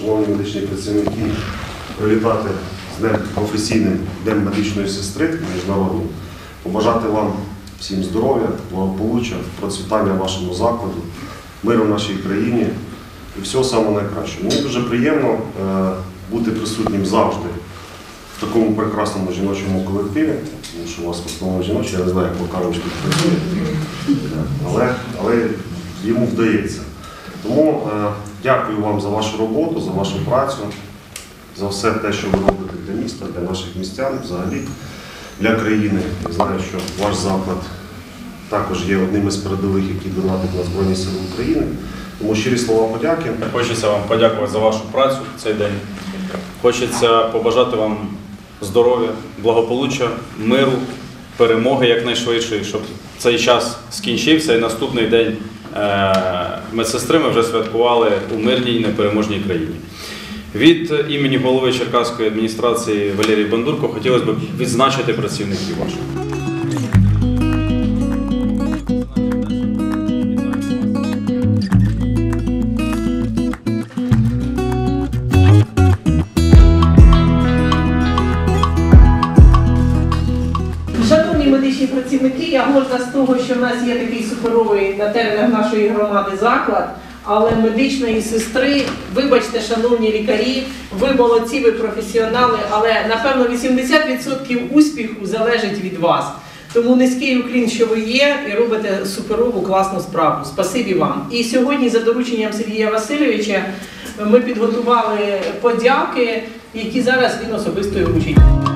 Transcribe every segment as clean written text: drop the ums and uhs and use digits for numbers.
шановні медичні працівники, привітати з професійним Днем медичної сестри міжнародним, побажати вам всім здоров'я, благополуччя, процвітання вашому закладу, миру в нашій країні і всього самого найкращого. Мені дуже приємно бути присутнім завжди в такому прекрасному жіночому колективі, тому що у вас в основному жіночі, я не знаю, як Макарович тут працює, але йому вдається. Тому дякую вам за вашу роботу, за вашу працю, за все те, що ви робите для міста, для наших містян, взагалі, для країни. Я знаю, що ваш заклад також є одним із передових, які донатить на Збройні Сили України. Тому щирі слова подяки. Хочеться вам подякувати за вашу працю в цей день. Хочеться побажати вам здоров'я, благополуччя, миру, перемоги якнайшвидше, щоб цей час скінчився і наступний день медсестри ми вже святкували у мирній і непереможній країні. Від імені голови Черкаської адміністрації Валерії Бандурко хотілося б відзначити працівників ваших. Шановні медичні працівники, я горда з того, що в нас є такий суперовий на теренах нашої громади заклад, але медичної сестри, вибачте, шановні лікарі, ви молодці, ви професіонали, але, напевно, 80% успіху залежить від вас. Тому низький уклін, що ви є, і робите суперову, класну справу. Спасибі вам. І сьогодні, за дорученням Сергія Васильовича, ми підготували подяки, які зараз він особисто і вручить.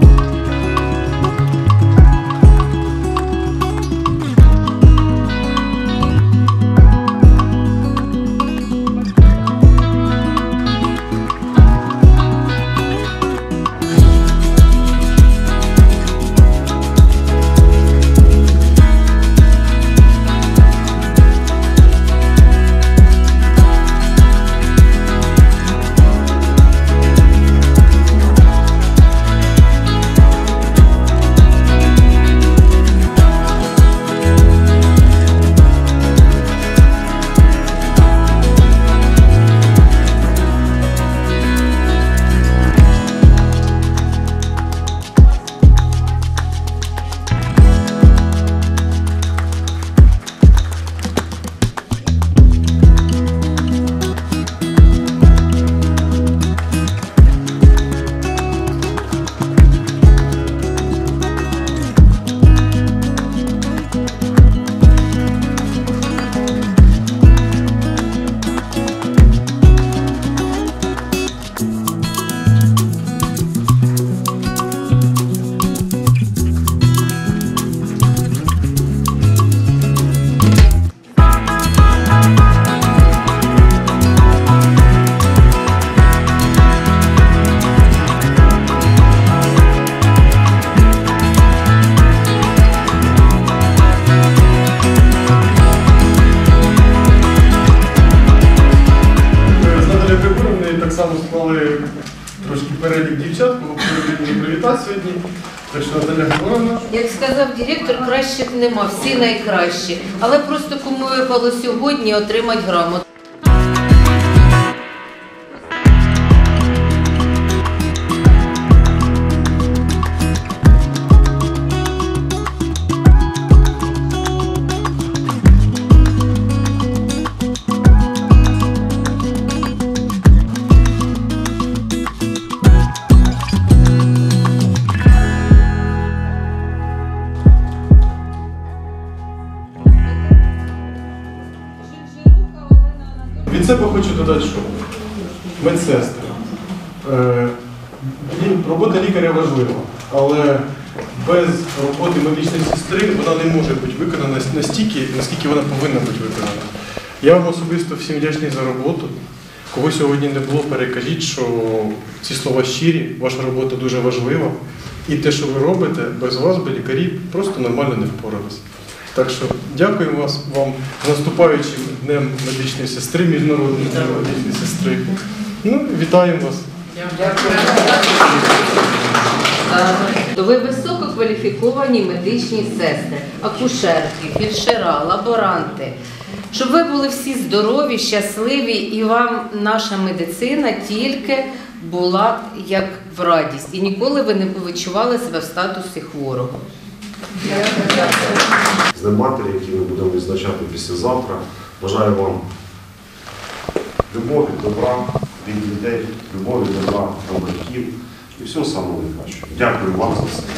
Склали трошки перелік дівчат, кого повинні привітати сьогодні. Так що Наталя Григорівна. Як сказав директор, кращих нема, всі найкращі. Але просто кому випало сьогодні отримати грамоту. Від себе хочу додати, що медсестри. Робота лікаря важлива, але без роботи медичної сестри вона не може бути виконана настільки, наскільки вона повинна бути виконана. Я вам особисто всім вдячний за роботу. Кого сьогодні не було, перекажіть, що ці слова щирі, ваша робота дуже важлива. І те, що ви робите, без вас би лікарі просто нормально не впоралися. Так що дякуємо вам з наступаючим Днем медичної сестри, Міжнародним Днем медичної сестри. Ну, вітаємо вас. Ви висококваліфіковані медичні сестри, акушерки, фельдшера, лаборанти. Щоб ви були всі здорові, щасливі і вам наша медицина тільки була як в радість. І ніколи ви не відчували себе в статусі хворого. З Днем Матері, який ми будемо відзначати післязавтра, бажаю вам любові, добра від дітей, любові, добра до батьків і всього самого найкращого. Дякую вам за все.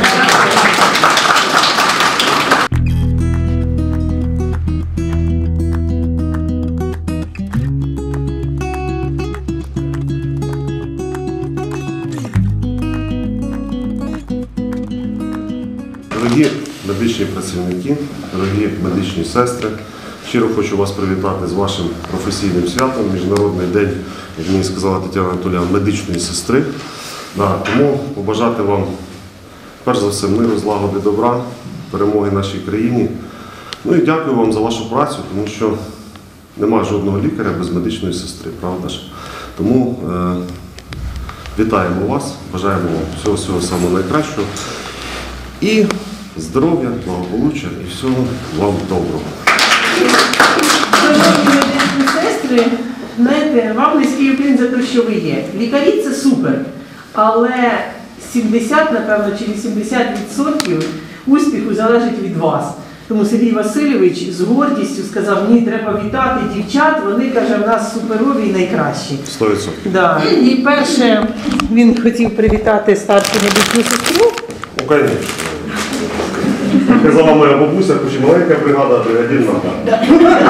Дорогі медичні працівники, дорогі медичні сестри, щиро хочу вас привітати з вашим професійним святом, Міжнародний день, як мені сказала Тетяна Анатоліївна, медичної сестри. Тому побажати вам, перш за все, миру, злагоди, добра, перемоги нашій країні. Ну і дякую вам за вашу працю, тому що немає жодного лікаря без медичної сестри, правда ж? Тому вітаємо вас, бажаємо вам всього самого найкращого. І здоров'я, благополуччя і всього вам доброго. Шановні медичні сестри, знаєте, вам низький уклін за те, що ви є. Лікарі – це супер, але 70, напевно, чи 80% успіху залежить від вас. Тому Сергій Васильович з гордістю сказав, ні, треба вітати дівчат, вони, каже, в нас суперові і найкращі. 100%. Да. І перше, він хотів привітати старшу медичну сестру. Ну, звісно. Як казала моя бабуся, хоч і маленька бригада, бригадір нога.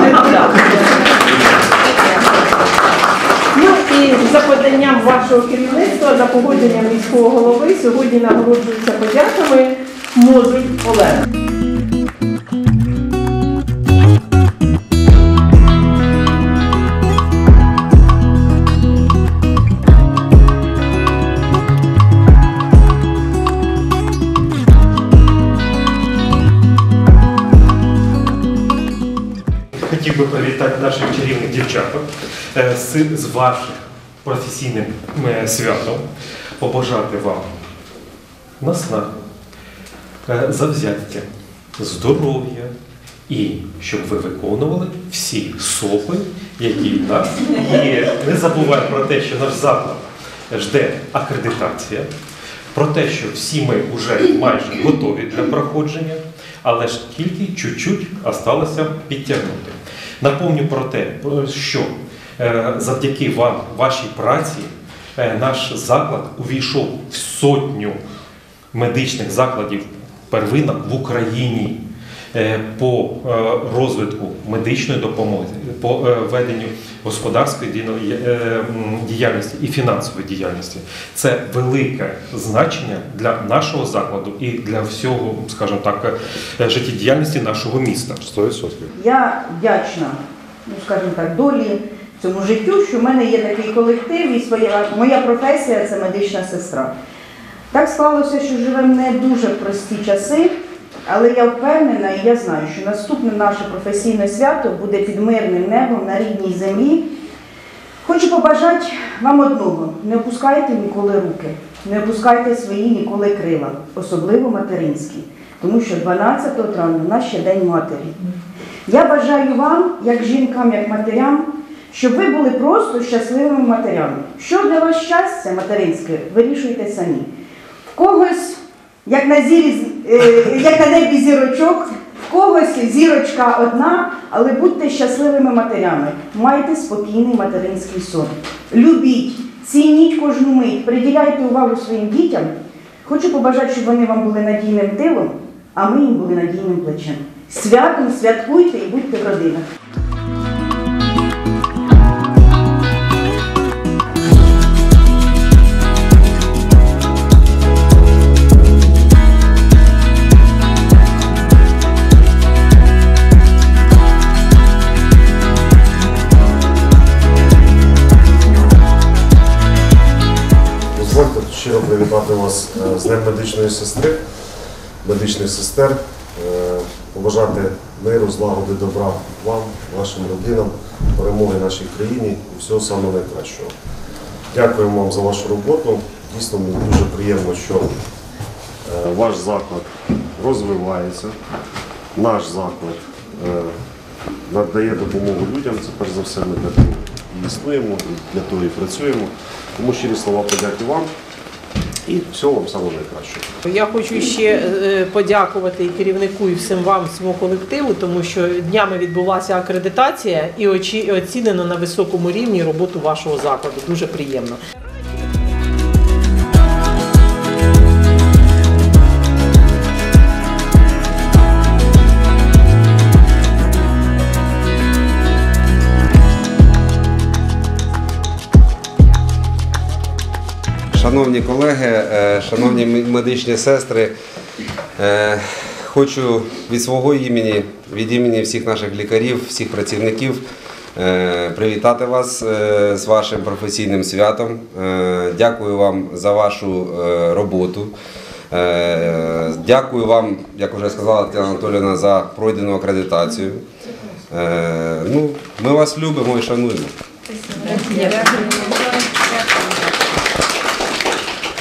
Ну і за поданням вашого керівництва, за погодженням міського голови, сьогодні нагороджуються подяками Мозуль Олег. Хотів би привітати наших чарівних дівчаток з вашим професійним святом, побажати вам наснаги, завзяття, здоров'я і щоб ви виконували всі СОПи, які в нас є. Не забувайте про те, що наш заклад жде акредитація, про те, що всі ми вже майже готові для проходження, але ж тільки чуть-чуть осталося підтягнути. Напомню про те, що завдяки вам, вашій праці, наш заклад увійшов в 100 медичних закладів первинок в Україні по розвитку медичної допомоги, по веденню господарської діяльності і фінансової діяльності. Це велике значення для нашого закладу і для всього, скажімо так, життєдіяльності нашого міста. 100%. Я вдячна, скажімо так, долі цьому життю, що в мене є такий колектив і моя професія – це медична сестра. Так склалося, що живемо не дуже прості часи, але я впевнена і я знаю, що наступне наше професійне свято буде під мирним небом на рідній землі. Хочу побажати вам одного – не опускайте ніколи руки, не опускайте свої ніколи крила, особливо материнські, тому що 12 травня у нас ще День Матері. Я бажаю вам, як жінкам, як матерям, щоб ви були просто щасливими матерями. Що для вас щастя материнське, вирішуйте самі. В когось, як на небі зірочок, в когось зірочка одна, але будьте щасливими матерями. Майте спокійний материнський сон. Любіть, цініть кожну мить, приділяйте увагу своїм дітям. Хочу побажати, щоб вони вам були надійним тилом, а ми їм були надійним плечем. Святом святкуйте і будьте в родинах. Дозвольте щиро привітати вас з Днем медичної сестри, медичних сестер, побажати миру, злагоди, добра вам, вашим родинам, перемоги нашій країні і всього самого найкращого. Дякуємо вам за вашу роботу. Дійсно, мені дуже приємно, що ваш заклад розвивається, наш заклад надає допомогу людям. Це перш за все ми для того і існуємо, і для того і працюємо. Тому щирі слова подяки вам і всього вам самого найкращого. Я хочу ще подякувати і керівнику, і всім вам, всьому колективу, тому що днями відбулася акредитація і оцінено на високому рівні роботу вашого закладу. Дуже приємно. Шановні колеги, шановні медичні сестри, хочу від свого імені, від імені всіх наших лікарів, всіх працівників привітати вас з вашим професійним святом. Дякую вам за вашу роботу. Дякую вам, як вже сказала Тетяна Анатоліївна, за пройдену акредитацію. Ми вас любимо і шануємо. Дякую.